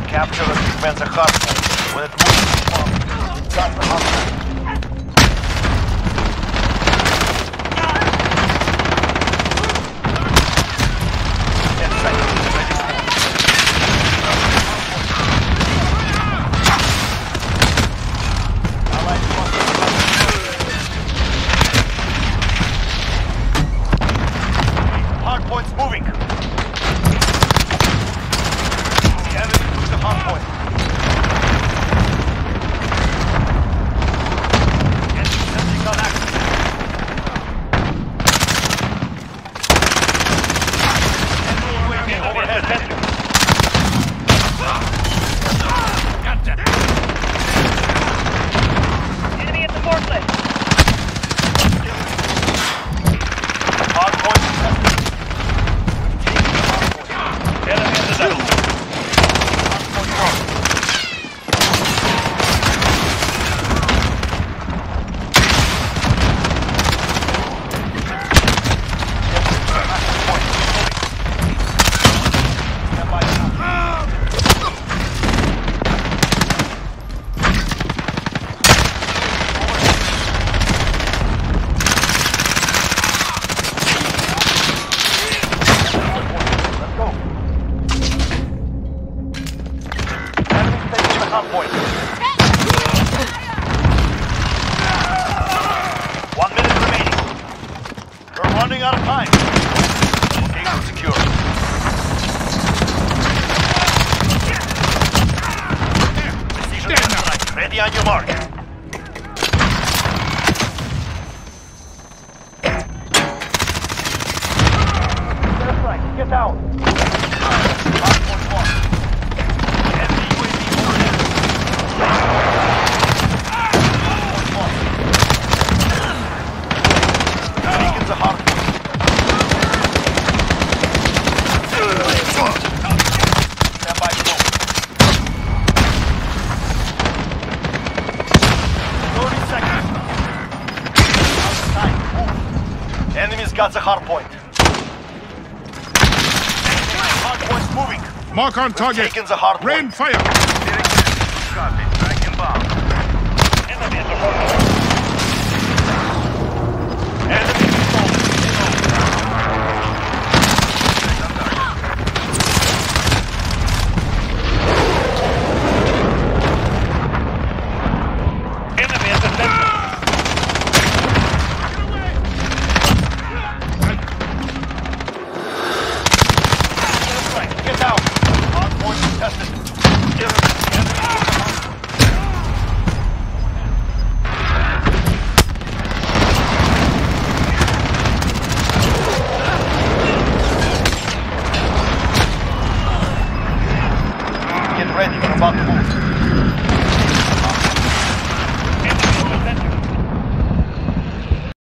Capture and defend the hardpoint. When it moves, got the hardpoint. Hardpoint's moving. The enemy took the hardpoint. Enemy sensing on access. Enemy UAV overhead. Gotcha. Enemy at the forklift. Hardpoint contested. Enemy in the zone. Hardpoint gone. Stand by now. Let's go. Enemy taking the hardpoint. 1 minute remaining. We're running out of time. Location secure. Precision airstrike. Ready on your mark. Airstrike, get down. Hardpoint lost. Enemy UAV overhead. Hardpoint lost. Taking the hardpoint. Stand by smoke. 30 seconds. Out of time. Move. Enemy's got the hardpoint. Hardpoint's moving. Mark on target. Taking the hardpoint. Rain fire. Copy. Track inbound. Enemy at the forklift. Enemy control. Enemy at the center. Get out. Hardpoint contested. Get ready, we're about to move. Enemy at the center.